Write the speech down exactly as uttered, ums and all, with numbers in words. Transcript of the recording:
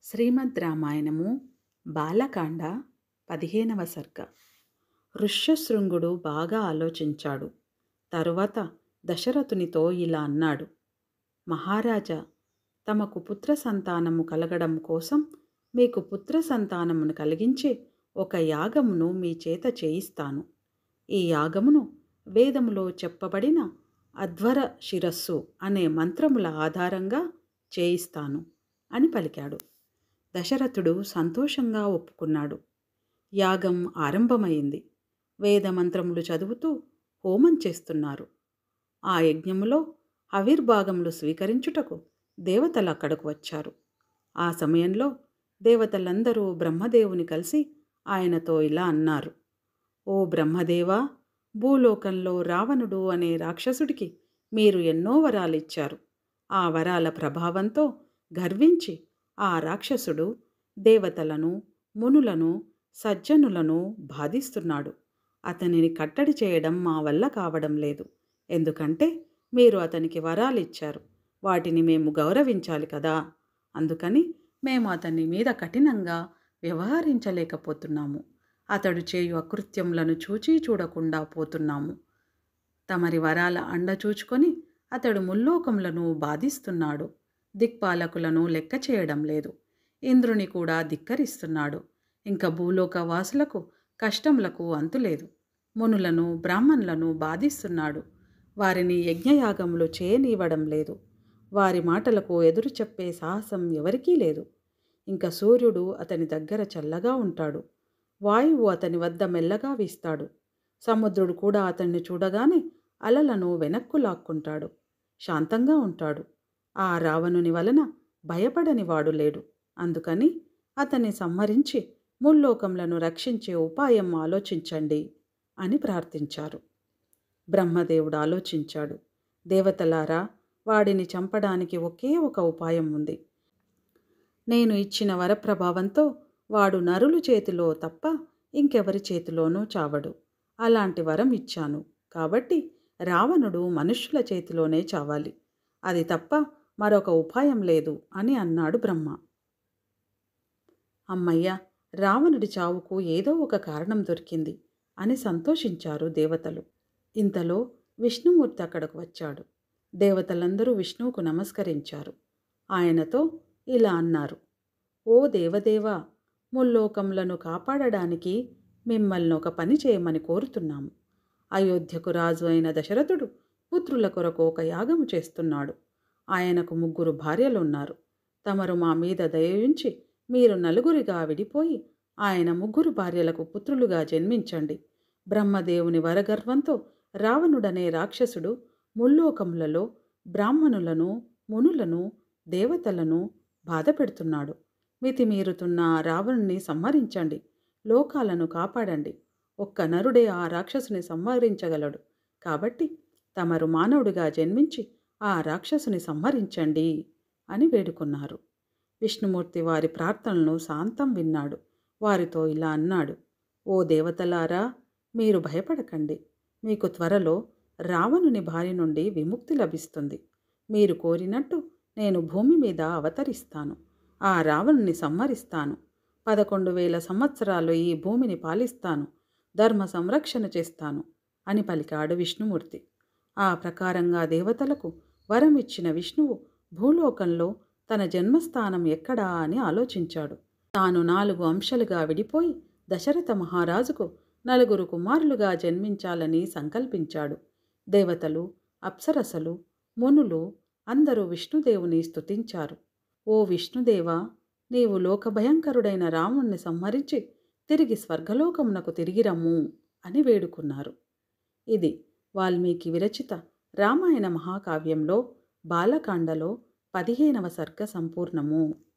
శ్రీమద్ రామాయణము బాలకాండ పదిహేనవ సర్గ. ఋష్యశృంగుడు బాగా ఆలోచించాడు. తరువాత దశరథునితో ఇలా అన్నాడు. మహారాజా, తమకు పుత్ర సంతానము కలగడం కోసం మీకు పుత్ర సంతానమును కలిగించే ఒక యాగమును మీ చేత చేయిస్తాను. ఈ యాగమును వేదములో చెప్పబడిన అధ్వర శిరస్సు అనే మంత్రముల ఆధారంగా చేయిస్తాను అని పలికాడు. దశరథుడు సంతోషంగా ఒప్పుకున్నాడు. యాగం ఆరంభమైంది. వేదమంత్రములు చదువుతూ హోమం చేస్తున్నారు. ఆ యజ్ఞములో ఆవిర్భాగములు స్వీకరించుటకు దేవతలు అక్కడకు వచ్చారు. ఆ సమయంలో దేవతలందరూ బ్రహ్మదేవుని కలిసి ఆయనతో ఇలా అన్నారు. ఓ బ్రహ్మదేవా, భూలోకంలో రావణుడు అనే రాక్షసుడికి మీరు ఎన్నో వరాలిచ్చారు. ఆ వరాల ప్రభావంతో గర్వించి ఆ రాక్షసుడు దేవతలను, మునులను, సజ్జనులను బాధిస్తున్నాడు. అతనిని కట్టడి చేయడం మా వల్ల కావడం లేదు. ఎందుకంటే మీరు అతనికి వరాలిచ్చారు. వాటిని మేము గౌరవించాలి కదా. అందుకని మేము అతని మీద కఠినంగా వ్యవహరించలేకపోతున్నాము. అతడు చేయు అకృత్యములను చూచి చూడకుండా పోతున్నాము. తమరి వరాల అండ చూచుకొని అతడు ముల్లోకములను బాధిస్తున్నాడు. దిక్పాలకులను లెక్క చేయడం లేదు. ఇంద్రుని కూడా ధిక్కరిస్తున్నాడు. ఇంకా భూలోక వాసులకు కష్టములకు అంతులేదు. మునులను, బ్రాహ్మణులను బాధిస్తున్నాడు. వారిని యజ్ఞయాగములు చేయనివ్వడం లేదు. వారి మాటలకు ఎదురు చెప్పే సాహసం ఎవరికీ లేదు. ఇంకా సూర్యుడు అతని దగ్గర చల్లగా ఉంటాడు. వాయువు అతని వద్ద మెల్లగా వీస్తాడు. సముద్రుడు కూడా అతన్ని చూడగానే అలలను వెనక్కు లాక్కుంటాడు. శాంతంగా ఉంటాడు. ఆ రావణుని వలన భయపడని వాడు లేడు. అందుకని అతన్ని సంహరించి ముల్లోకములను రక్షించే ఉపాయం ఆలోచించండి అని ప్రార్థించారు. బ్రహ్మదేవుడు ఆలోచించాడు. దేవతలారా, వాడిని చంపడానికి ఒకే ఒక ఉపాయం ఉంది. నేను ఇచ్చిన వరప్రభావంతో వాడు నరుల చేతిలో తప్ప ఇంకెవరి చేతిలోనూ చావడు. అలాంటి వరం ఇచ్చాను. కాబట్టి రావణుడు మనుష్యుల చేతిలోనే చావాలి. అది తప్ప మరొక ఉపాయం లేదు అని అన్నాడు బ్రహ్మ. అమ్మయ్య, రావణుడి చావుకు ఏదో ఒక కారణం దొరికింది అని సంతోషించారు దేవతలు. ఇంతలో విష్ణుమూర్తి అక్కడకు వచ్చాడు. దేవతలందరూ విష్ణువుకు నమస్కరించారు. ఆయనతో ఇలా అన్నారు. ఓ దేవదేవా, ముల్లోకములను కాపాడడానికి మిమ్మల్ని ఒక పని చేయమని కోరుతున్నాము. అయోధ్యకు రాజు అయిన దశరథుడు పుత్రుల కొరకు ఒక యాగము చేస్తున్నాడు. ఆయనకు ముగ్గురు భార్యలున్నారు. తమరు మా మీద దయయుంచి మీరు నలుగురిగా విడిపోయి ఆయన ముగ్గురు భార్యలకు పుత్రులుగా జన్మించండి. బ్రహ్మదేవుని వరగర్వంతో రావణుడనే రాక్షసుడు ముల్లోకములలో బ్రాహ్మణులను, మునులను, దేవతలను బాధపెడుతున్నాడు. మితిమీరుతున్న రావణుని సంహరించండి. లోకాలను కాపాడండి. ఒక్క నరుడే ఆ రాక్షసుని సంహరించగలడు. కాబట్టి తమరు మానవుడిగా జన్మించి ఆ రాక్షసుని సంహరించండి అని వేడుకున్నారు. విష్ణుమూర్తి వారి ప్రార్థనలను శాంతం విన్నాడు. వారితో ఇలా అన్నాడు. ఓ దేవతలారా, మీరు భయపడకండి. మీకు త్వరలో రావణుని బారి నుండి విముక్తి లభిస్తుంది. మీరు కోరినట్టు నేను భూమి మీద అవతరిస్తాను. ఆ రావణుని సంహరిస్తాను. పదకొండు వేల సంవత్సరాలు ఈ భూమిని పాలిస్తాను. ధర్మ సంరక్షణ చేస్తాను అని పలికాడు విష్ణుమూర్తి. ఆ ప్రకారంగా దేవతలకు వరం ఇచ్చిన విష్ణువు భూలోకంలో తన జన్మస్థానం ఎక్కడా అని ఆలోచించాడు. తాను నాలుగు అంశాలుగా విడిపోయి దశరథ మహారాజుకు నలుగురు కుమారులుగా జన్మించాలని సంకల్పించాడు. దేవతలు, అప్సరసలు, మునులు అందరూ విష్ణుదేవుని స్తుతించారు. ఓ విష్ణుదేవా, నీవు లోకభయంకరుడైన రాముణ్ణి సంహరించి తిరిగి స్వర్గలోకమునకు తిరిగి రమ్ము అని వేడుకున్నారు. ఇది వాల్మీకి విరచిత రామాయణ మహాకావ్యంలో బాలకాండలో పదిహేనవ సర్గ సంపూర్ణము.